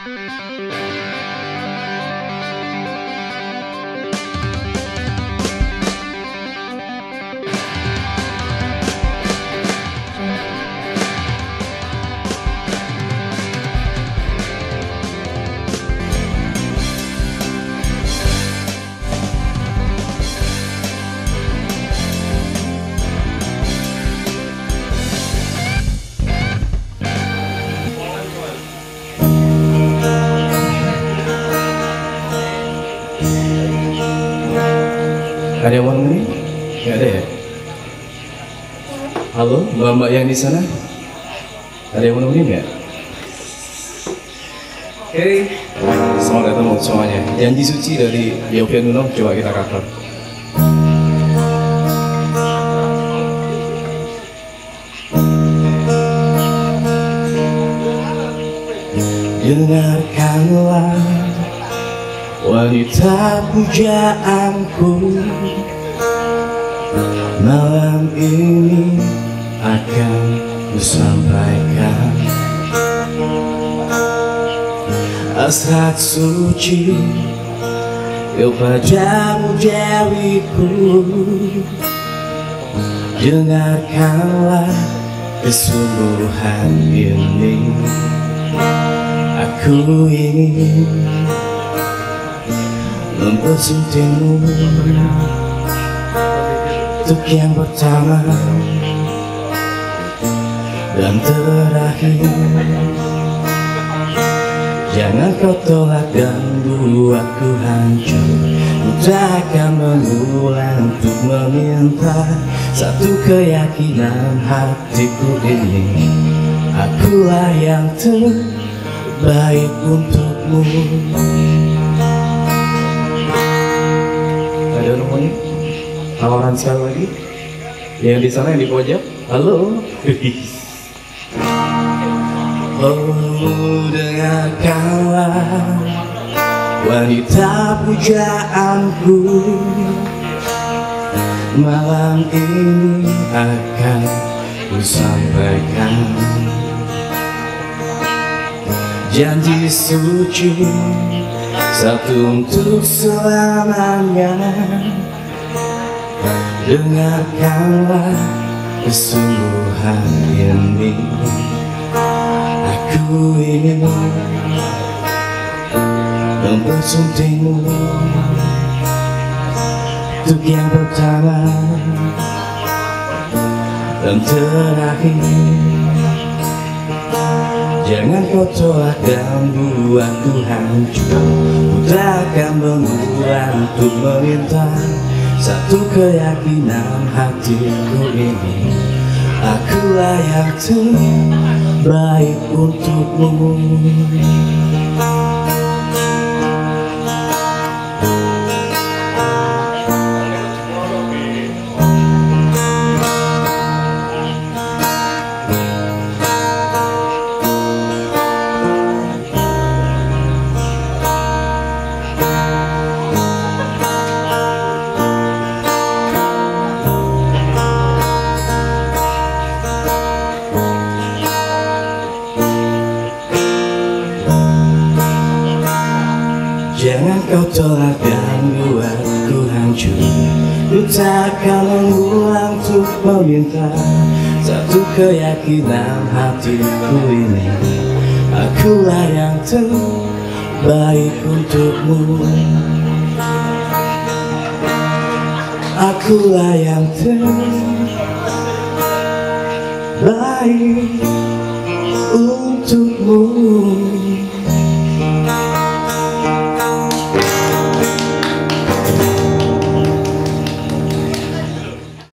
Ada yang mau nemenin? Nggak ada ya? Halo, mbak-mbak yang di sana? Ada yang mau nemenin nggak? Oke, selamat datang untuk semuanya. Janji Suci dari Yovie Nuno, coba kita cover. Dengarkanlah wanita pujaanku, malam ini akan kusampaikan hasrat suci kepadamu dewiku. Dengarkanlah kesungguhan ini, aku ingin mempersuntingmu untuk yang pertama dan terakhir. Jangan kau tolak dan buatku hancur. Ku takkan mengulang untuk meminta satu keyakinan hatiku ini, akulah yang terbaik untukmu. Ada nomornya? Tawaran sekali lagi. Yang di sana, yang di pojok. Halo. Oh, dengarkanlah wanita pujaanku, malam ini akan kusampaikan janji suci, satu untuk selamanya. Dengarkanlah kesungguhan ini, aku ingin mempersuntingmu untuk yang pertama dan terakhir. Jangan kau tolak dan buatku hancur. Ku takkan mengulang untuk meminta satu keyakinan hatiku ini, akulah yang terbaik untukmu. Jangan kau tolak dan buatku hancur. Ku takkan mengulang untuk meminta satu keyakinan hatiku ini, akulah yang terbaik untukmu. Akulah yang terbaik untukmu.